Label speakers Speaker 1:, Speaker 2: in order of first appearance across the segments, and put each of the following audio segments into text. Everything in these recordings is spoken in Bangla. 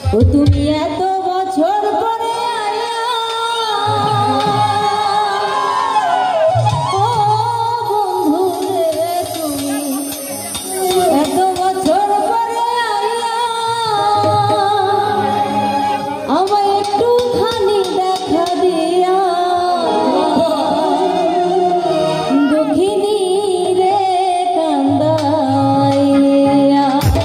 Speaker 1: ও তুমি এত বছর পরে আয়া ও বন্ধু রে তুমি এত বছর পরে আয়া আমায় একটুখানি দেখা দিয়া দক্ষিণী রে কান্দাইয়া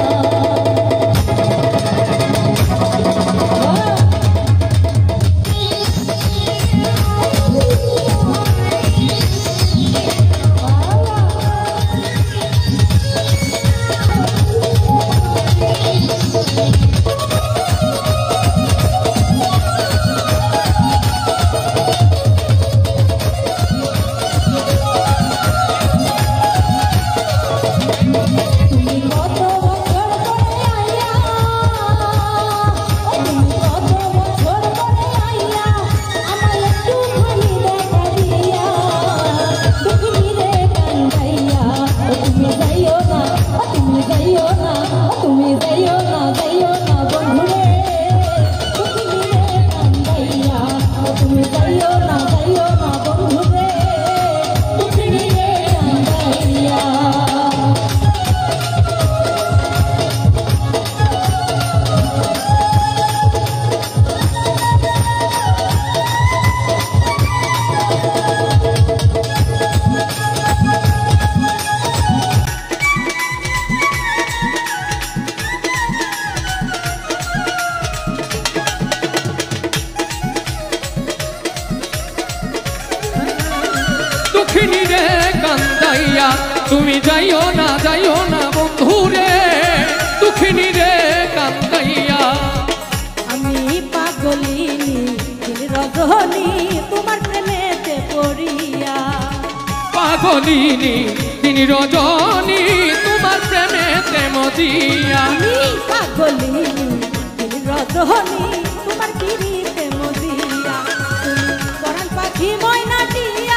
Speaker 2: তুমি যাইও না বন্ধু রে দুঃখিনী রে কান্দাইয়া
Speaker 1: আমি পাগলিনী রজনী তোমার প্রেমেতে পড়িয়া
Speaker 2: পাগলিনী তিনি রজনী তোমার প্রেমেতে মজিয়া
Speaker 1: আমি পাগলিনী রজনী তোমার পিড়িতে মজিয়া তুমি পরাণ পাখি ময়নাটিয়া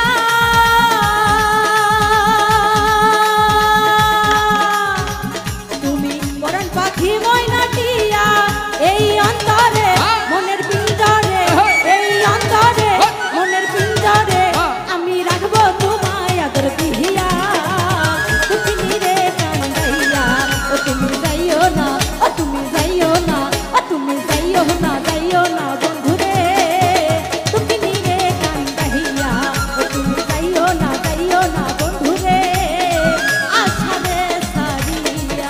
Speaker 1: পাখি ময়নাটিয়া এই অন্তরে মনের পিঞ্জরে এই অন্তরে মনের পিঞ্জরে আমি রাখবো তোমায় আদর দিয়া দুঃখিনী রে কান্দাইয়া ও তুমি যাইও না ও তুমি যাইও না ও তুমি যাইও না বন্ধু রে দুঃখিনী রে কান্দাইয়া ও তুমি যাইও না বন্ধু রে আশা রে সারিয়া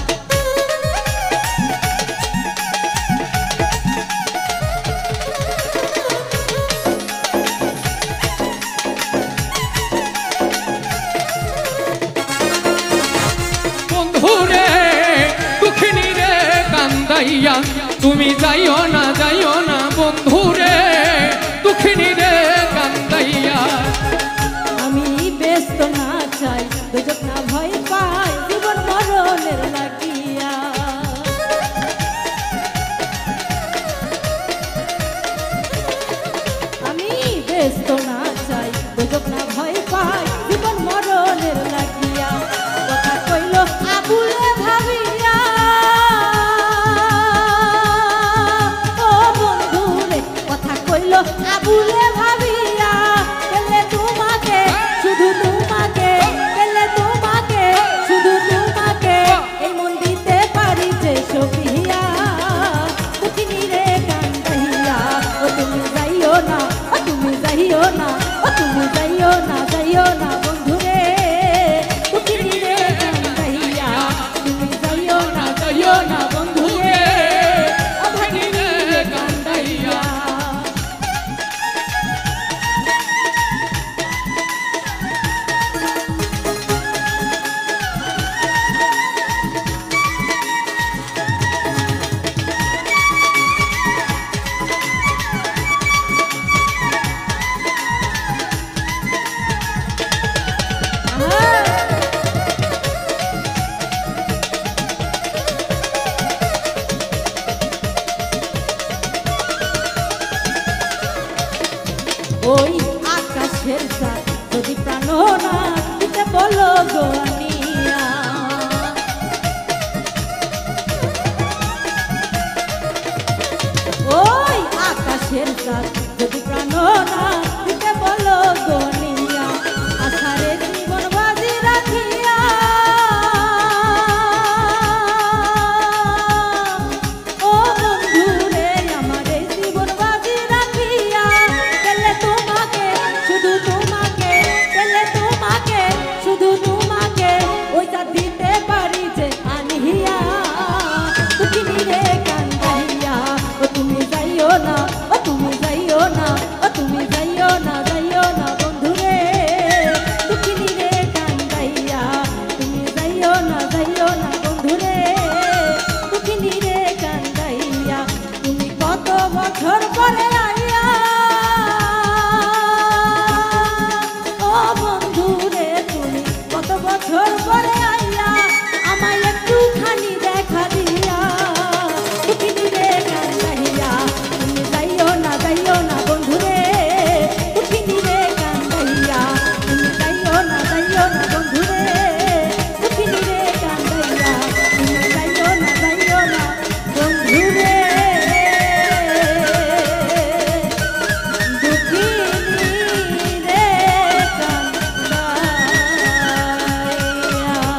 Speaker 2: তুমি যাইও না বন্ধু রে দুঃখিনী রে কান্দাইয়া
Speaker 1: আমি ব্যস্ত না চাই দুজক না ভয় পাই জীবন মরণের লাগিয়া আমি ব্যস্ত না চাই দুজক না ভয় পাই জীবন মরণের লাগিয়া কথা কইল আবুলে ভাবিয়া আবুলে ভাবিয়া পেলে তোমাকে শুধু তোমাকে পেলে তোমাকে শুধু তোমাকে এই মন দিতে পারি যে সবিয়া দুঃখিনী রে কান্দাইয়া ও তুমি যাইও না ও তুমি যাইও না ও তুমি যাইও না বন্ধু রে দুঃখিনী রে কান্দাইয়া তুমি যাইও না বন্ধু রে ও দুঃখিনী রে কান্দাইয়া ওই আকাশের চাঁদ যদি প্রাণ না দিতে বলো গো আনিয়া মাঝের সাথ